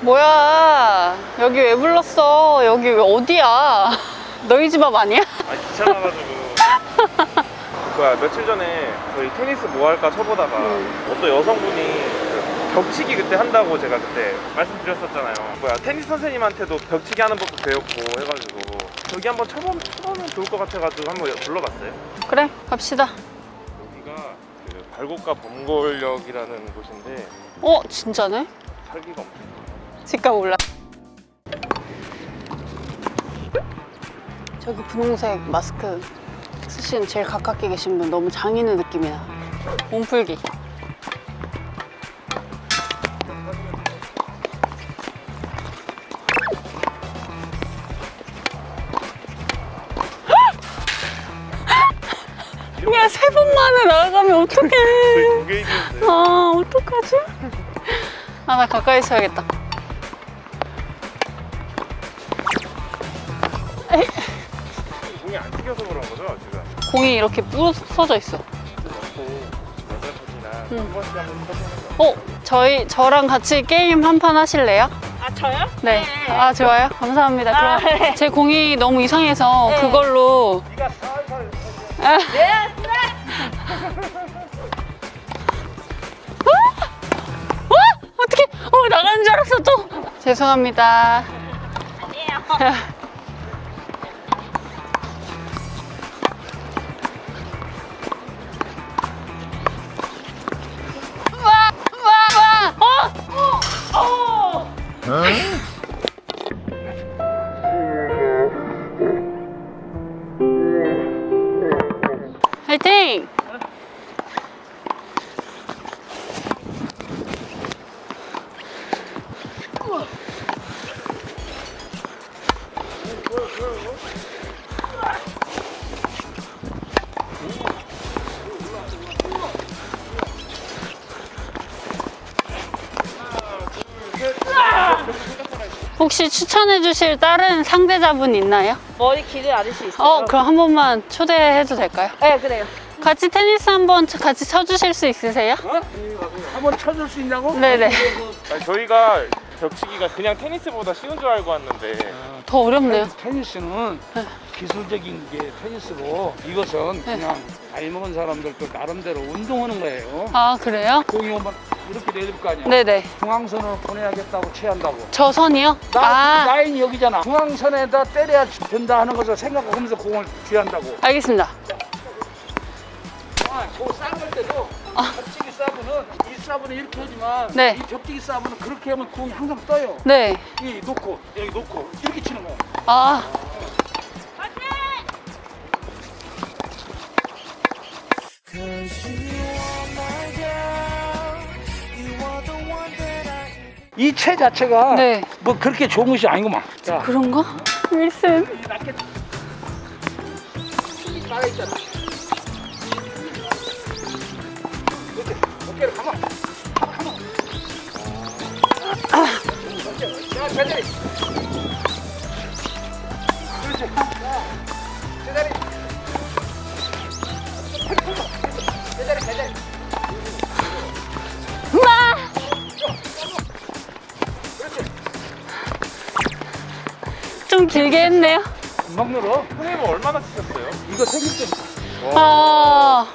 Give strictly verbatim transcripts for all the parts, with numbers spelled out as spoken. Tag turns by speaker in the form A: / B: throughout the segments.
A: 뭐야, 여기 왜 불렀어? 여기 왜 어디야? 너희 집 앞 아니야?
B: 아 귀찮아가지고. 뭐야, 며칠 전에 저희 테니스 뭐 할까 쳐보다가 음. 어떤 여성분이 그 벽치기 그때 한다고 제가 그때 말씀드렸었잖아요. 뭐야, 테니스 선생님한테도 벽치기 하는 법도 배웠고 해가지고 여기 한번 쳐보면, 쳐보면 좋을 것 같아가지고 한번 불러봤어요.
A: 그래, 갑시다.
B: 여기가 그 발곡가 범골역이라는 곳인데.
A: 어, 진짜네?
B: 살기가 엄청 좋아요.
A: 집값 올라. 저기 분홍색 마스크 쓰신 제일 가깝게 계신 분 너무 장인의 느낌이야. 몸풀기. 야, 세 번만에 나가면 어떡해.
B: 저희 두 개 있는데.
A: 아, 어떡하지? 아, 나 가까이 있어야겠다. 에이.
B: 공이 안 튀겨서 그런 거죠, 지금?
A: 공이 이렇게 부서져 있어. 응. 어, 저희 저랑 같이 게임 한 판 하실래요?
C: 아, 저요?
A: 네.
C: 네.
A: 아, 좋아요. 감사합니다.
C: 아,
A: 그럼
C: 네.
A: 제 공이 너무 이상해서
C: 네.
A: 그걸로.
B: 네가 살살.
A: 아.
C: 네, 네.
A: 어? 어떻게? 어, 나가는 줄 알았어 또. 죄송합니다.
C: 아니에요.
A: 와, 와, 와. 어? 어. 어. 화이팅! 혹시 추천해 주실 다른 상대자분 있나요?
C: 머리 길을 아저씨 있어요.
A: 어, 그럼 한 번만 초대해도 될까요?
C: 네, 그래요.
A: 같이 테니스 한번 같이 쳐주실 수 있으세요?
D: 어? 한번 쳐줄 수 있냐고?
A: 네네.
B: 아니, 저희가 벽치기가 그냥 테니스보다 쉬운 줄 알고 왔는데.
A: 더 어렵네요.
D: 테니스는
A: 네.
D: 기술적인 게 테니스고 이것은
A: 네.
D: 그냥 나이 먹은 사람들도 나름대로 운동하는 거예요.
A: 아, 그래요?
D: 공이 오면 이렇게 내릴 거 아니야.
A: 네네.
D: 중앙선으로 보내야겠다고 취한다고.
A: 저 선이요?
D: 나,
A: 아,
D: 라인이 여기잖아. 중앙선에다 때려야 된다 하는 것을 생각하면서 공을 취한다고.
A: 알겠습니다.
D: 아, 그 쌀을 때도
A: 아.
D: 벽치기 서브는 이 서브는 이렇게 하지만
A: 네.
D: 이 벽치기 서브는 그렇게 하면 공이 항상 떠요.
A: 네.
D: 이 놓고 여기 놓고 이렇게 치는 거야.
A: 아.
D: 이 채 자체가
A: 네.
D: 뭐 그렇게 좋은 것이 아니구만. 자,
A: 그런가? 윌슨.
D: 쌓여 있잖아. 이렇게 어깨를 감아. 감아. 아. 자, 제자리. 그렇지. 자, 제자리. 제자리, 제자리.
A: 우와! 좀 길게 했네요.
D: 금방 늘어.
B: 선생님은 얼마나 치셨어요?
D: 이거 생길 때.
A: 아.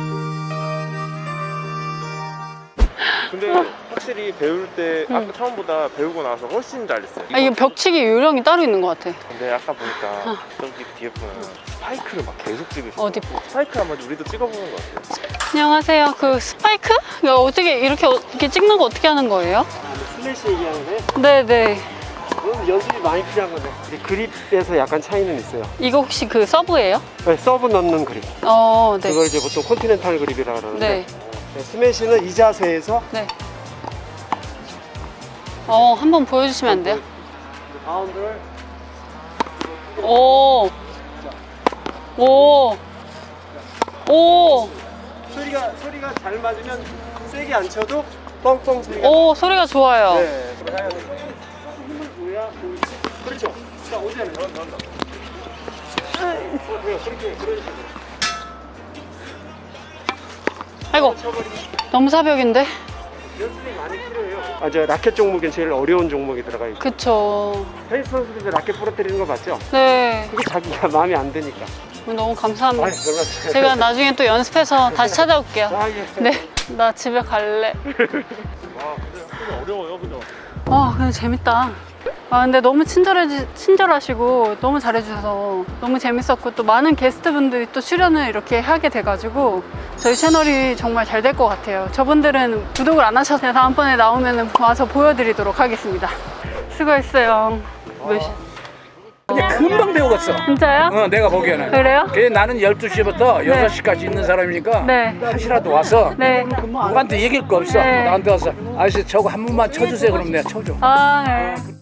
B: 근데 확실히 배울 때 아까 처음보다 배우고 나서 훨씬 잘했어요.
A: 아, 이게 벽치기 요령이 따로 있는 것 같아.
B: 근데 아까 보니까 저기 뒤에 분은 스파이크를 막 계속 찍으시고.
A: 어디?
B: 스파이크 한번 우리도 찍어보는 것 같아요.
A: 안녕하세요. 그 스파이크? 이거 어떻게 이렇게 이렇게 찍는 거 어떻게 하는 거예요?
E: 스매시 얘기하는 거예요?
A: 네네.
E: 그건 연습이 많이 필요한 거죠. 이제 그립에서 약간 차이는 있어요.
A: 이거 혹시 그 서브예요?
E: 네, 서브 넣는 그립.
A: 어, 네.
E: 그걸 이제 보통 컨티넨탈 그립이라 그러는데
A: 네.
E: 네, 스매시는 이 자세에서
A: 네. 어, 한번 보여주시면 안 돼요?
E: 바운드를
A: 오. 오. 오.
E: 소리가 소리가 잘 맞으면 세게 안 쳐도 뻥뻥 소리가.
A: 오, 소리가 좋아요.
E: 네. 그래야 돼. 힘을 줘야 보이지. 그렇죠. 자, 오지않아요. 넣는다. 어, 그래요. 그렇게 그런 식으로.
A: 아이고.
E: 쳐버리면
A: 너무 사벽인데?
E: 연습이 많이 필요해요. 아, 저 라켓 종목이 제일 어려운 종목이 들어가 있고.
A: 그쵸.
E: 테니스 선수들 라켓 부러뜨리는 거 맞죠?
A: 네.
E: 그게 자기가 마음에 안 드니까.
A: 너무 감사합니다.
E: 아이, 별로.
A: 제가 나중에 또 연습해서 다시 찾아올게요.
E: 아, 예.
A: 네. 나 집에 갈래.
B: 와 근데 학교가 어려워요 그죠?
A: 와, 근데 재밌다. 아, 근데 너무 친절해, 친절하시고 너무 잘해주셔서 너무 재밌었고 또 많은 게스트분들이 또 출연을 이렇게 하게 돼가지고 저희 채널이 정말 잘 될 것 같아요. 저분들은 구독을 안 하셔서 다음번에 나오면 와서 보여드리도록 하겠습니다. 수고했어요. 몇 시?
D: 근데 금방 배우겠어.
A: 진짜요?
D: 어, 내가 보기에는.
A: 그래요?
D: 그래, 나는 열두 시부터 여섯 시까지 있는 사람이니까
A: 네.
D: 한시라도 와서
A: 네.
D: 누구한테 얘기할 거 없어.
A: 네.
D: 나한테 와서 아저씨 저거 한 번만 쳐주세요. 그럼 내가 쳐줘.
A: 아, 네.